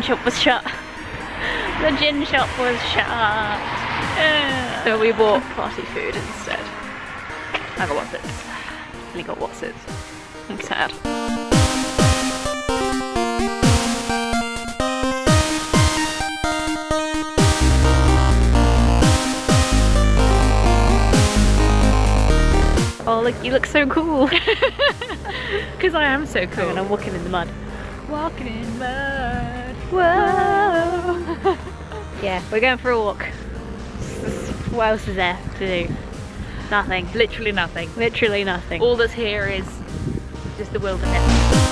shop was shut. The gin shop was shut. So we bought party food instead. I got Wotsits. And he got Wotsits. I'm sad. Oh look, you look so cool. Because I am so cool. And I'm walking in the mud. Walking in mud. Whoa! Yeah, we're going for a walk. What else is there to do? Nothing. Literally nothing. Literally nothing. All that's here is just the wilderness.